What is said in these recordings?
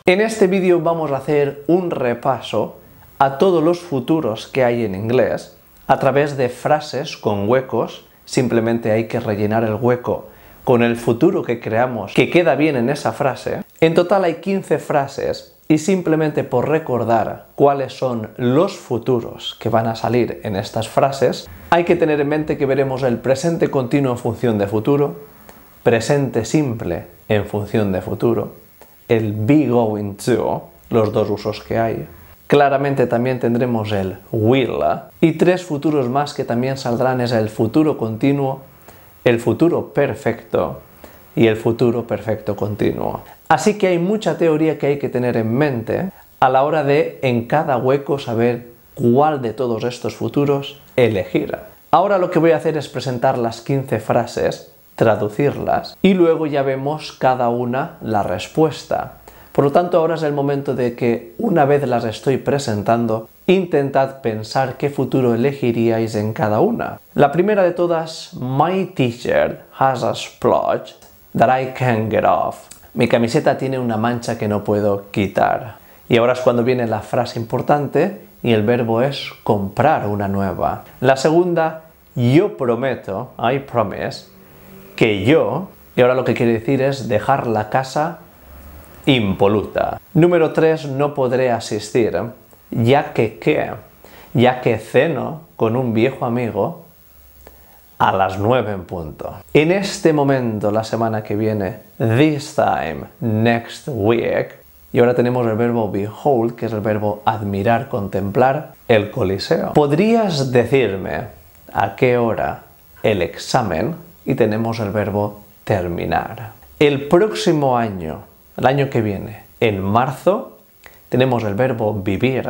En este vídeo vamos a hacer un repaso a todos los futuros que hay en inglés a través de frases con huecos. Simplemente hay que rellenar el hueco con el futuro que creamos que queda bien en esa frase. En total hay 15 frases y simplemente por recordar cuáles son los futuros que van a salir en estas frases, hay que tener en mente que veremos el presente continuo en función de futuro, presente simple en función de futuro, el be going to, los dos usos que hay. Claramente también tendremos el will y 3 futuros más que también saldrán es el futuro continuo, el futuro perfecto y el futuro perfecto continuo. Así que hay mucha teoría que hay que tener en mente a la hora de en cada hueco saber cuál de todos estos futuros elegir. Ahora lo que voy a hacer es presentar las 15 frases, traducirlas y luego ya vemos cada una la respuesta. Por lo tanto, ahora es el momento de que una vez las estoy presentando, intentad pensar qué futuro elegiríais en cada una. La primera de todas, my t-shirt has a splotch that I can't get off. Mi camiseta tiene una mancha que no puedo quitar. Y ahora es cuando viene la frase importante y el verbo es comprar una nueva. La segunda, yo prometo, I promise, que yo, y ahora lo que quiere decir es dejar la casa impoluta. Número 3, no podré asistir, ya que ceno con un viejo amigo a las 9 en punto. En este momento, la semana que viene, this time, next week, y ahora tenemos el verbo behold, que es el verbo admirar, contemplar, el Coliseo. ¿Podrías decirme a qué hora el examen? Y tenemos el verbo terminar. El próximo año, el año que viene, en marzo, tenemos el verbo vivir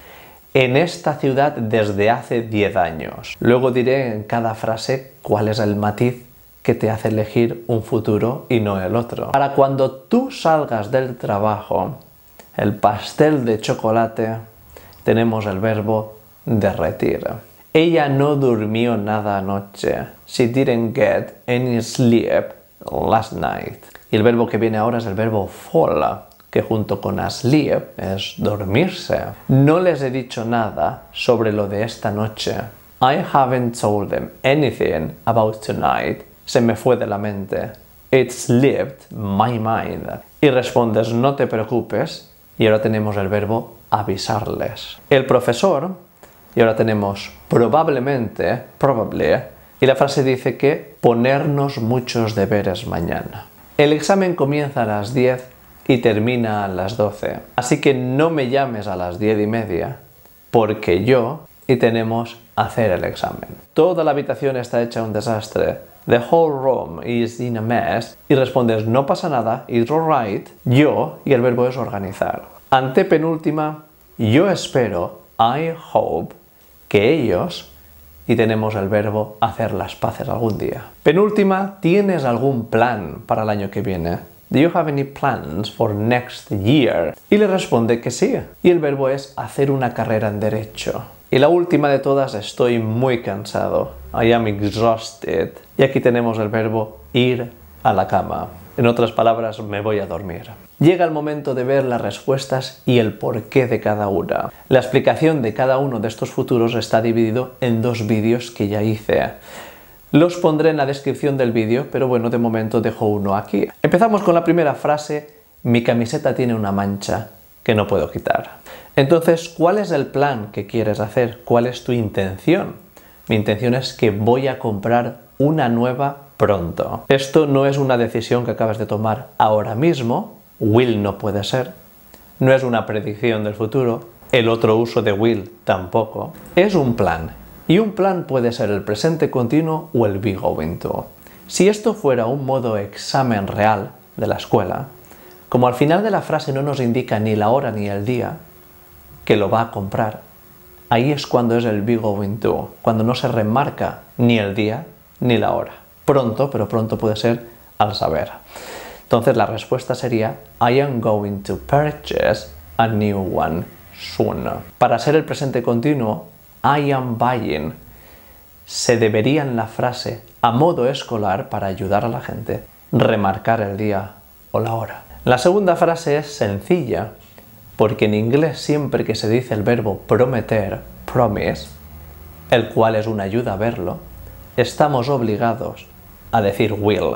en esta ciudad desde hace 10 años. Luego diré en cada frase cuál es el matiz que te hace elegir un futuro y no el otro. Para cuando tú salgas del trabajo, el pastel de chocolate, tenemos el verbo derretir. Ella no durmió nada anoche. She didn't get any sleep last night. Y el verbo que viene ahora es el verbo fall, que junto con asleep es dormirse. No les he dicho nada sobre lo de esta noche. I haven't told them anything about tonight. Se me fue de la mente. It slipped my mind. Y respondes, no te preocupes. Y ahora tenemos el verbo avisarles. El profesor. Y ahora tenemos probablemente, probably, y la frase dice que ponernos muchos deberes mañana. El examen comienza a las 10 y termina a las 12. Así que no me llames a las 10:30 porque yo y tenemos hacer el examen. Toda la habitación está hecha un desastre. The whole room is in a mess. Y respondes, no pasa nada, it's alright, yo, y el verbo es organizar. Antepenúltima, yo espero, I hope, que ellos, y tenemos el verbo hacer las paces algún día. Penúltima, ¿tienes algún plan para el año que viene? Do you have any plans for next year? Y le responde que sí. Y el verbo es hacer una carrera en derecho. Y la última de todas, estoy muy cansado. I am exhausted. Y aquí tenemos el verbo ir a la cama. En otras palabras, me voy a dormir. Llega el momento de ver las respuestas y el porqué de cada una. La explicación de cada uno de estos futuros está dividido en 2 vídeos que ya hice. Los pondré en la descripción del vídeo, pero bueno, de momento dejo uno aquí. Empezamos con la primera frase, mi camiseta tiene una mancha que no puedo quitar. Entonces, ¿cuál es el plan que quieres hacer? ¿Cuál es tu intención? Mi intención es que voy a comprar una nueva pronto. Esto no es una decisión que acabas de tomar ahora mismo, will no puede ser, no es una predicción del futuro, el otro uso de will tampoco, es un plan. Y un plan puede ser el presente continuo o el be going to. Si esto fuera un modo examen real de la escuela, como al final de la frase no nos indica ni la hora ni el día que lo va a comprar, ahí es cuando es el be going to, cuando no se remarca ni el día ni la hora. Pronto, pero pronto puede ser al saber. Entonces la respuesta sería I am going to purchase a new one soon. Para ser el presente continuo, I am buying se debería en la frase a modo escolar para ayudar a la gente remarcar el día o la hora. La segunda frase es sencilla, porque en inglés siempre que se dice el verbo prometer, promise, el cual es una ayuda a verlo, estamos obligados a decir will.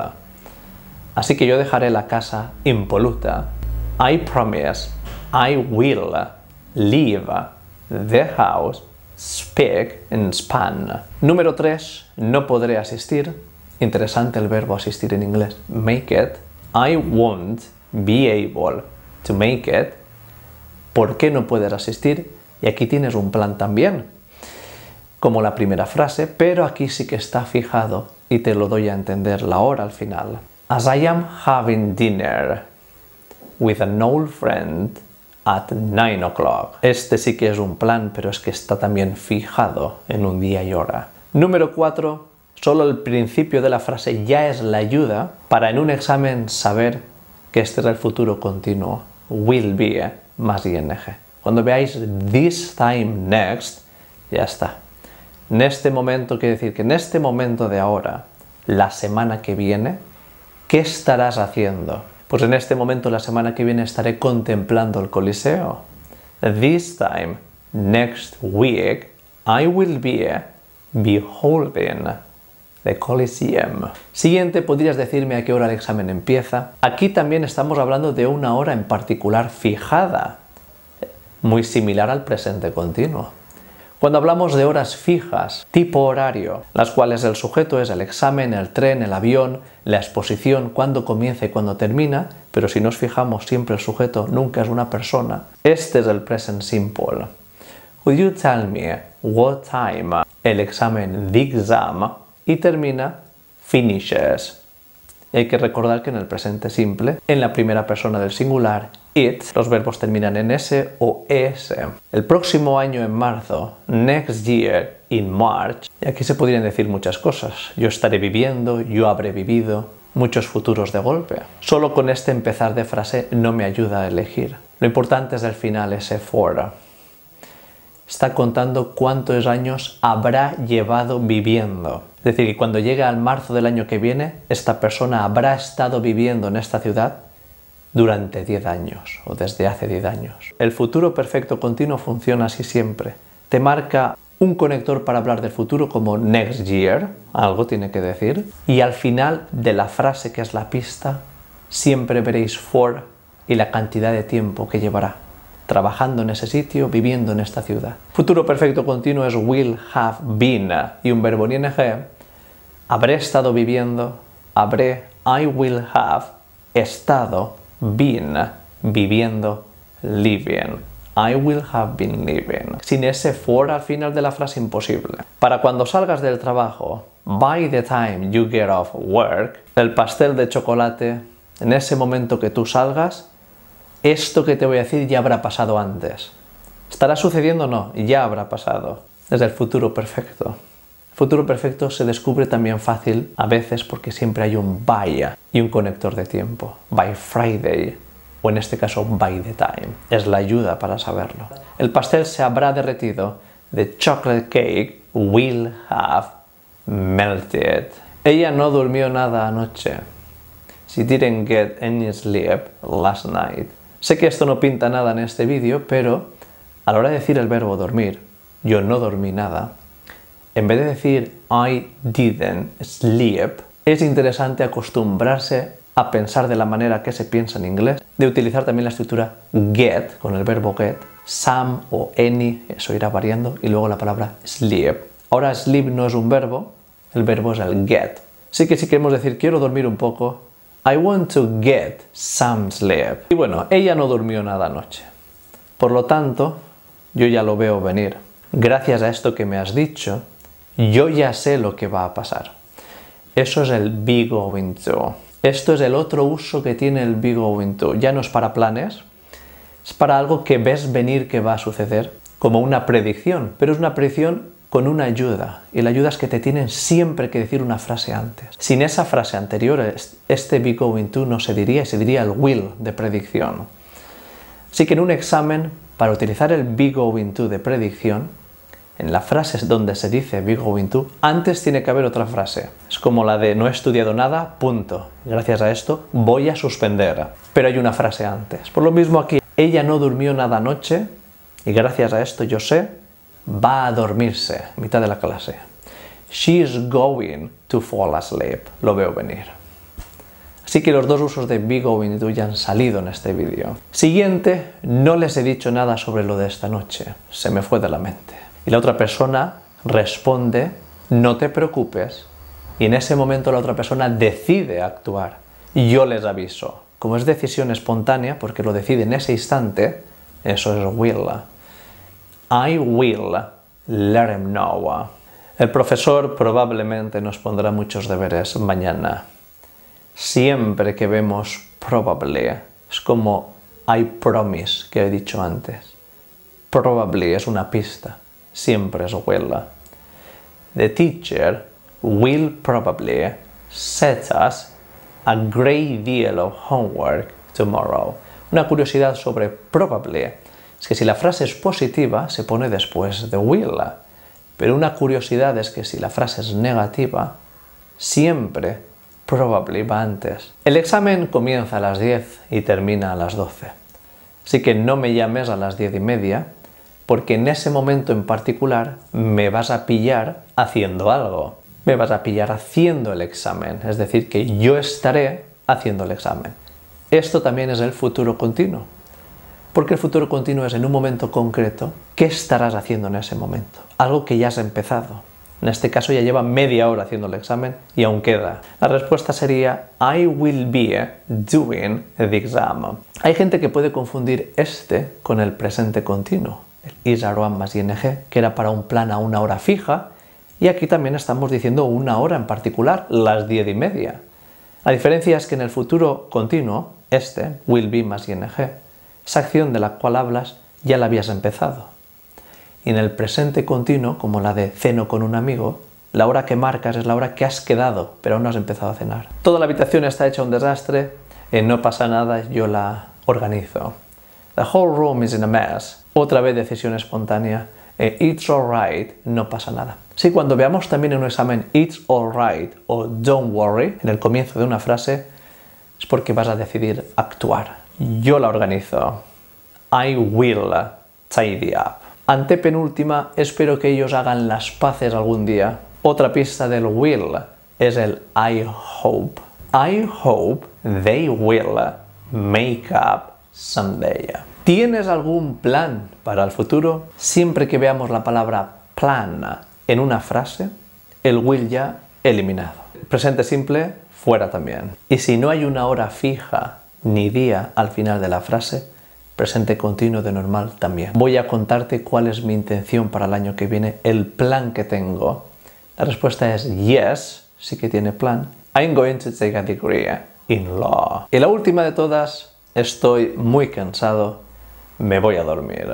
Así que yo dejaré la casa impoluta. I promise I will leave the house spick and span. Número 3. No podré asistir. Interesante el verbo asistir en inglés. Make it. I won't be able to make it. ¿Por qué no puedes asistir? Y aquí tienes un plan también, como la primera frase, pero aquí sí que está fijado y te lo doy a entender la hora al final. As I am having dinner with an old friend at 9 o'clock. Este sí que es un plan, pero es que está también fijado en un día y hora. Número 4. Solo el principio de la frase ya es la ayuda para en un examen saber que este es el futuro continuo. Will be más ing. Cuando veáis this time next, ya está. En este momento quiere decir que en este momento de ahora, la semana que viene, ¿qué estarás haciendo? Pues en este momento, la semana que viene, estaré contemplando el Coliseo. This time next week, I will be beholding the Coliseum. Siguiente, podrías decirme a qué hora el examen empieza. Aquí también estamos hablando de una hora en particular fijada, muy similar al presente continuo. Cuando hablamos de horas fijas, tipo horario, las cuales el sujeto es el examen, el tren, el avión, la exposición, cuándo comienza y cuándo termina, pero si nos fijamos siempre el sujeto nunca es una persona, este es el present simple. Would you tell me what time el examen, the exam, y termina finishes. Hay que recordar que en el presente simple, en la primera persona del singular, it, los verbos terminan en s o es. El próximo año en marzo, next year in March, y aquí se podrían decir muchas cosas. Yo estaré viviendo, yo habré vivido, muchos futuros de golpe. Solo con este empezar de frase no me ayuda a elegir. Lo importante es el final, ese for. Está contando cuántos años habrá llevado viviendo. Es decir, que cuando llegue al marzo del año que viene, esta persona habrá estado viviendo en esta ciudad durante 10 años o desde hace 10 años. El futuro perfecto continuo funciona así siempre. Te marca un conector para hablar del futuro como next year, algo tiene que decir, y al final de la frase que es la pista, siempre veréis for y la cantidad de tiempo que llevará trabajando en ese sitio, viviendo en esta ciudad. Futuro perfecto continuo es will have been y un verbo en ing. Habré estado viviendo, habré, I will have estado, been, viviendo, living. I will have been living. Sin ese for al final de la frase, imposible. Para cuando salgas del trabajo, by the time you get off work, el pastel de chocolate, en ese momento que tú salgas, esto que te voy a decir ya habrá pasado antes. ¿Estará sucediendo o no? Ya habrá pasado. Es el futuro perfecto. El futuro perfecto se descubre también fácil a veces porque siempre hay un by y un conector de tiempo. By Friday, o en este caso by the time. Es la ayuda para saberlo. El pastel se habrá derretido. The chocolate cake will have melted. Ella no durmió nada anoche. She didn't get any sleep last night. Sé que esto no pinta nada en este vídeo, pero a la hora de decir el verbo dormir, yo no dormí nada, en vez de decir I didn't sleep, es interesante acostumbrarse a pensar de la manera que se piensa en inglés, de utilizar también la estructura get, con el verbo get, some o any, eso irá variando, y luego la palabra sleep. Ahora sleep no es un verbo, el verbo es el get. Así que si queremos decir quiero dormir un poco, I want to get some sleep. Y bueno, ella no durmió nada anoche. Por lo tanto, yo ya lo veo venir. Gracias a esto que me has dicho, yo ya sé lo que va a pasar. Eso es el be going to. Esto es el otro uso que tiene el be going to. Ya no es para planes, es para algo que ves venir que va a suceder, como una predicción, pero es una predicción con una ayuda, y la ayuda es que te tienen siempre que decir una frase antes. Sin esa frase anterior, este be going to no se diría, se diría el will de predicción. Así que en un examen, para utilizar el be going to de predicción, en la frase donde se dice be going to, antes tiene que haber otra frase. Es como la de no he estudiado nada, punto. Gracias a esto voy a suspender. Pero hay una frase antes. Por lo mismo aquí, ella no durmió nada anoche y gracias a esto yo sé, va a dormirse, mitad de la clase. She is going to fall asleep. Lo veo venir. Así que los dos usos de be going to ya han salido en este vídeo. Siguiente, no les he dicho nada sobre lo de esta noche. Se me fue de la mente. Y la otra persona responde, no te preocupes. Y en ese momento la otra persona decide actuar. Y yo les aviso. Como es decisión espontánea, porque lo decide en ese instante, eso es will. I will let him know. El profesor probablemente nos pondrá muchos deberes mañana. Siempre que vemos probably, es como I promise que he dicho antes. Probably es una pista, siempre es will. The teacher will probably set us a great deal of homework tomorrow. Una curiosidad sobre probably es que si la frase es positiva se pone después de will, pero una curiosidad es que si la frase es negativa, siempre probably va antes. El examen comienza a las 10 y termina a las 12. Así que no me llames a las 10:30 porque en ese momento en particular me vas a pillar haciendo algo. Me vas a pillar haciendo el examen, es decir, que yo estaré haciendo el examen. Esto también es el futuro continuo, porque el futuro continuo es en un momento concreto, ¿qué estarás haciendo en ese momento? Algo que ya has empezado. En este caso ya lleva media hora haciendo el examen y aún queda. La respuesta sería I will be doing the exam. Hay gente que puede confundir este con el presente continuo, el is, are, am más ing, que era para un plan a una hora fija, y aquí también estamos diciendo una hora en particular, las 10:30. La diferencia es que en el futuro continuo, este, will be más ing, esa acción de la cual hablas ya la habías empezado. Y en el presente continuo, como la de ceno con un amigo, la hora que marcas es la hora que has quedado, pero aún no has empezado a cenar. Toda la habitación está hecha un desastre, no pasa nada, yo la organizo. The whole room is in a mess. Otra vez decisión espontánea. It's alright, no pasa nada. Si cuando veamos también en un examen it's alright o don't worry, en el comienzo de una frase, es porque vas a decidir actuar. Yo la organizo. I will tidy up. Antepenúltima, espero que ellos hagan las paces algún día. Otra pista del will es el I hope. I hope they will make up someday. ¿Tienes algún plan para el futuro? Siempre que veamos la palabra plan en una frase, el will ya eliminado. Presente simple, fuera también. Y si no hay una hora fija ni día al final de la frase, presente continuo de normal también. Voy a contarte cuál es mi intención para el año que viene, el plan que tengo. La respuesta es yes, sí que tiene plan. I'm going to take a degree in law. Y la última de todas, estoy muy cansado, me voy a dormir.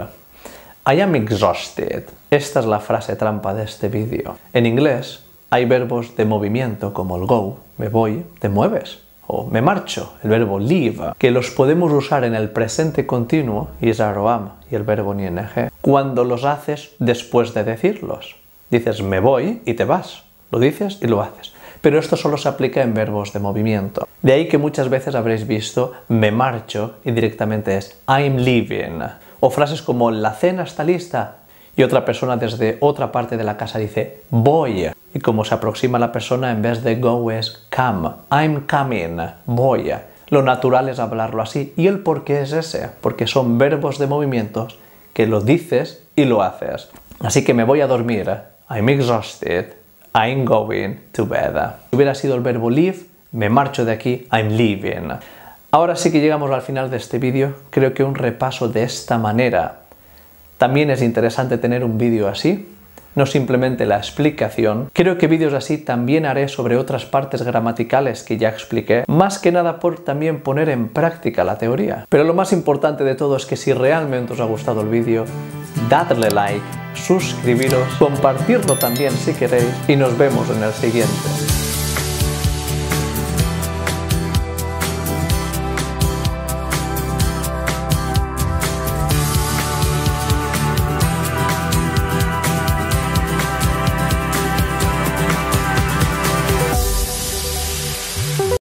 I am exhausted. Esta es la frase trampa de este vídeo. En inglés hay verbos de movimiento como el go, me voy, te mueves. O me marcho, el verbo leave, que los podemos usar en el presente continuo, is, are, o am, y el verbo ing, cuando los haces después de decirlos. Dices me voy y te vas, lo dices y lo haces. Pero esto solo se aplica en verbos de movimiento. De ahí que muchas veces habréis visto me marcho y directamente es I'm leaving. O frases como la cena está lista y otra persona desde otra parte de la casa dice voy. Y como se aproxima la persona, en vez de go es come. I'm coming. Voy. Lo natural es hablarlo así. ¿Y el por qué es ese? Porque son verbos de movimientos que lo dices y lo haces. Así que me voy a dormir. I'm exhausted. I'm going to bed. Si hubiera sido el verbo leave, me marcho de aquí. I'm leaving. Ahora sí que llegamos al final de este vídeo. Creo que un repaso de esta manera. También es interesante tener un vídeo así. No simplemente la explicación. Creo que vídeos así también haré sobre otras partes gramaticales que ya expliqué, más que nada por también poner en práctica la teoría. Pero lo más importante de todo es que si realmente os ha gustado el vídeo, dadle like, suscribiros, compartirlo también si queréis y nos vemos en el siguiente.